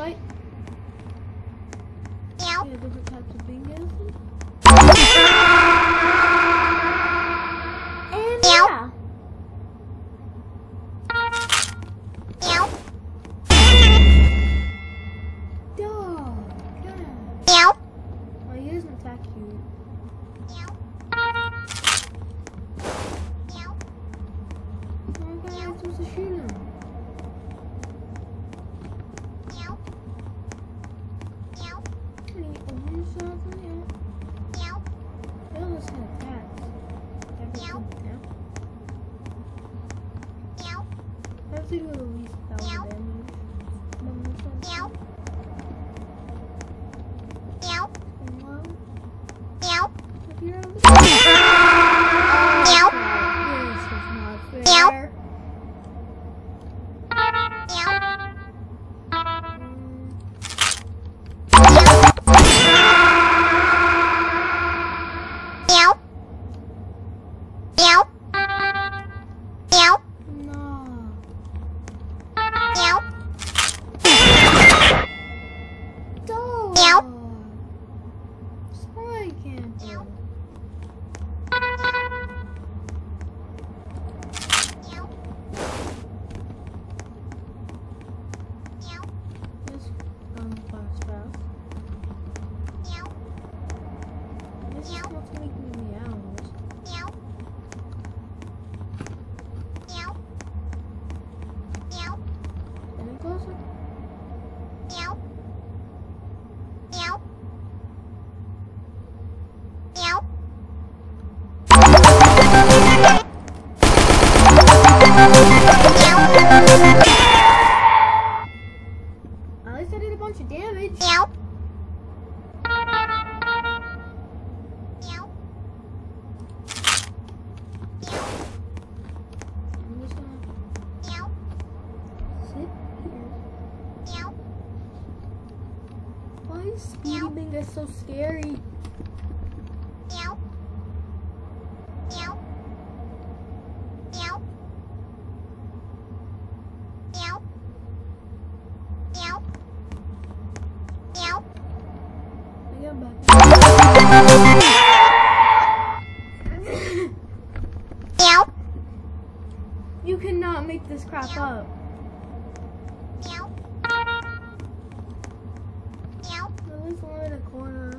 fight? Yeah, different types of bingo. And yeah. Dog. Cat. Oh, he doesn't attack you. Oh my god, I'm supposed to shoot him. Can he own something? They all listen to cats. I have to do at least 1,000 damage. If you're on the this is not fair. At least I did a bunch of damage. I'm just gonna sit here. Why is Speedy Bingo so scary? You cannot make this crap up. At least one in a corner.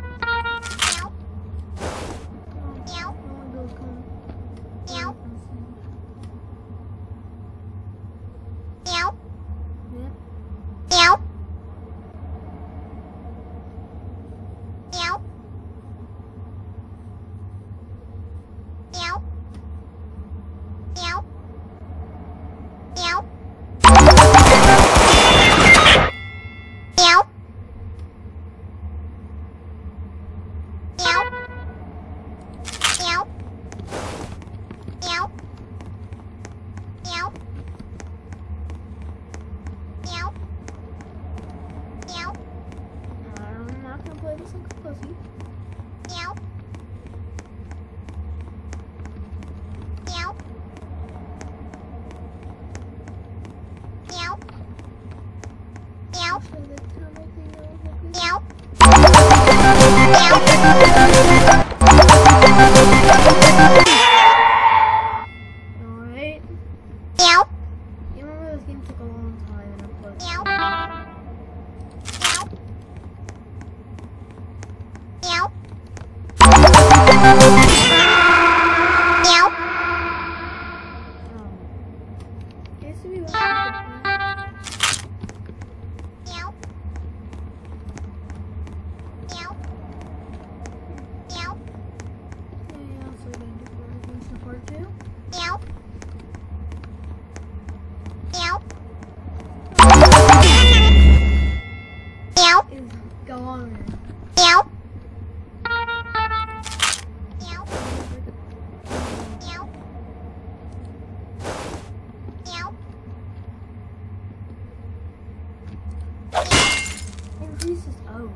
I'm not gonna play this like a pussy. Alright. You remember this game took a long time and it was used to be like increases. Oh.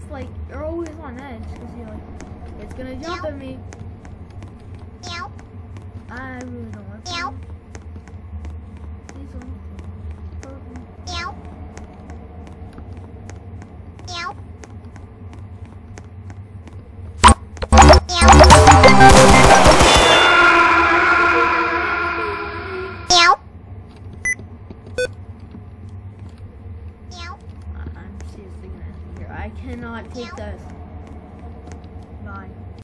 like you're always on edge because you're like, it's gonna jump at me. I really don't want to. Please don't. I'm seriously gonna end here. I cannot take this.